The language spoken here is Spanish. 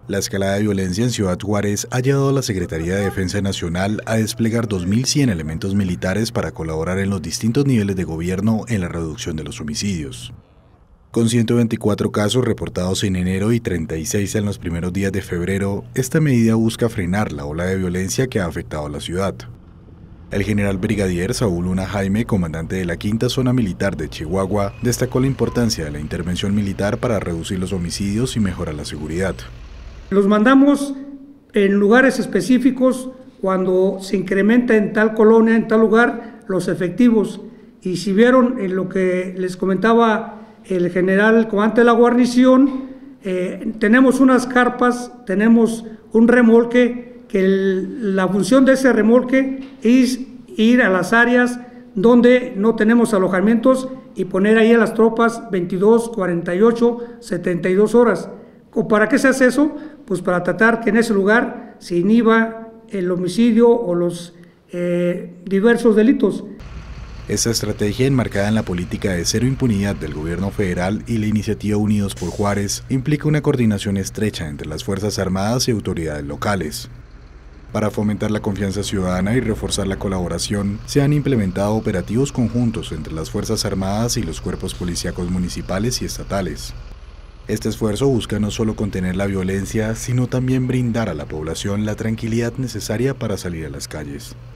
La escalada de violencia en Ciudad Juárez ha llevado a la Secretaría de Defensa Nacional a desplegar 2.100 elementos militares para colaborar en los distintos niveles de gobierno en la reducción de los homicidios. Con 124 casos reportados en enero y 36 en los primeros días de febrero, esta medida busca frenar la ola de violencia que ha afectado a la ciudad. El general brigadier Saúl Luna Jaime, comandante de la Quinta Zona Militar de Chihuahua, destacó la importancia de la intervención militar para reducir los homicidios y mejorar la seguridad. Los mandamos en lugares específicos cuando se incrementa en tal colonia, en tal lugar, los efectivos. Y si vieron en lo que les comentaba el general comandante de la guarnición, tenemos unas carpas, tenemos un remolque, que la función de ese remolque es ir a las áreas donde no tenemos alojamientos y poner ahí a las tropas 22, 48, 72 horas. ¿Para qué se hace eso? Pues para tratar que en ese lugar se inhiba el homicidio o los diversos delitos. Esta estrategia, enmarcada en la política de cero impunidad del gobierno federal y la iniciativa Unidos por Juárez, implica una coordinación estrecha entre las Fuerzas Armadas y autoridades locales. Para fomentar la confianza ciudadana y reforzar la colaboración, se han implementado operativos conjuntos entre las Fuerzas Armadas y los cuerpos policíacos municipales y estatales. Este esfuerzo busca no solo contener la violencia, sino también brindar a la población la tranquilidad necesaria para salir a las calles.